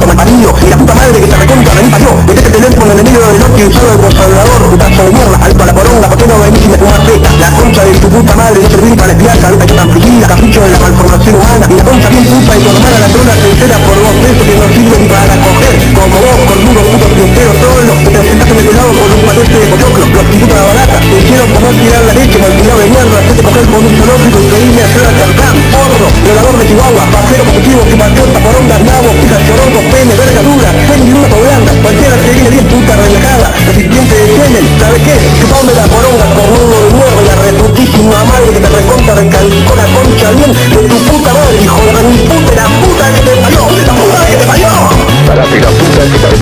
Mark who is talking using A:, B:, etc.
A: como el parido, y la puta madre que te recontra vení parió, metete teléfono en el medio del norte y usado el consolador, putazo de mierda, alto a la poronga, ¿por qué no venís y me fumás teta? La concha de tu puta madre no servís para espiar, cabeza que tan frígida, capricho de la malformación humana, y la concha bien puta y tu hermana la trona se entera por 2 pesos que no sirven para coger, como vos, con duro puto triunfero solo, que te sentaste metelado con un paquete de pochoclo, los puta la barata, te hicieron comer tirar la leche, malcriado de mierda, hacerte coger con un zoológico y creíme hacer a carcán, porro, violador de Chihuahua, pasero positivo, que marcota, poronga, nabo, pijas, chorongos, pene, verga dura, pene y una poblanda, cualquiera que viene bien puta relajada, recipiente de semen, ¿sabes qué? Chupame la poronga, cornudo de nuevo, la reputísima madre que te recontra recalcó la concha bien de tu puta madre, hijo de la puta que te parió, la puta que te parió.
B: Para que la puta que te